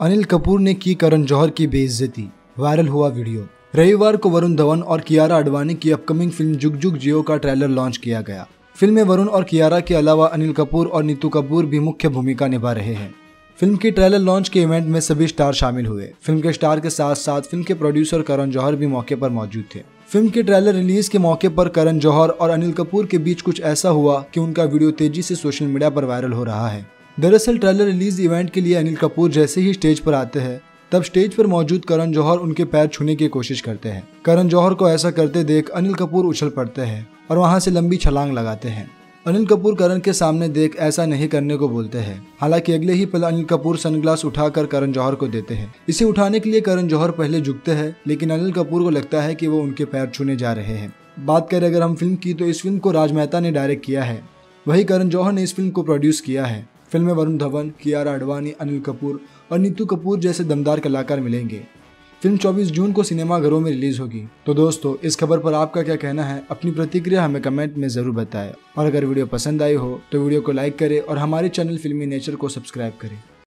अनिल कपूर ने की करण जौहर की बेइज्जती, वायरल हुआ वीडियो। रविवार को वरुण धवन और कियारा आडवाणी की अपकमिंग फिल्म जुग जुग जियो का ट्रेलर लॉन्च किया गया। फिल्म में वरुण और कियारा के अलावा अनिल कपूर और नीतू कपूर भी मुख्य भूमिका निभा रहे हैं। फिल्म की ट्रेलर लॉन्च के इवेंट में सभी स्टार शामिल हुए। फिल्म के स्टार के साथ साथ फिल्म के प्रोड्यूसर करण जौहर भी मौके पर मौजूद थे। फिल्म के ट्रेलर रिलीज के मौके पर करण जौहर और अनिल कपूर के बीच कुछ ऐसा हुआ कि उनका वीडियो तेजी से सोशल मीडिया पर वायरल हो रहा है। दरअसल ट्रेलर रिलीज इवेंट के लिए अनिल कपूर जैसे ही स्टेज पर आते हैं, तब स्टेज पर मौजूद करण जौहर उनके पैर छूने की कोशिश करते हैं। करण जौहर को ऐसा करते देख अनिल कपूर उछल पड़ते हैं और वहां से लंबी छलांग लगाते हैं। अनिल कपूर करण के सामने देख ऐसा नहीं करने को बोलते हैं। हालांकि अगले ही पल अनिल कपूर सनग्लास उठाकर करण जौहर को देते हैं। इसे उठाने के लिए करण जौहर पहले झुकते हैं, लेकिन अनिल कपूर को लगता है कि वो उनके पैर छूने जा रहे हैं। बात करें अगर हम फिल्म की, तो इस फिल्म को राज मेहता ने डायरेक्ट किया है। वही करण जौहर ने इस फिल्म को प्रोड्यूस किया है। फिल्म में वरुण धवन, कियारा आडवाणी, अनिल कपूर और नीतू कपूर जैसे दमदार कलाकार मिलेंगे। फिल्म 24 जून को सिनेमाघरों में रिलीज होगी। तो दोस्तों, इस खबर पर आपका क्या कहना है? अपनी प्रतिक्रिया हमें कमेंट में जरूर बताएं। और अगर वीडियो पसंद आई हो तो वीडियो को लाइक करें और हमारे चैनल फिल्मी नेचर को सब्सक्राइब करें।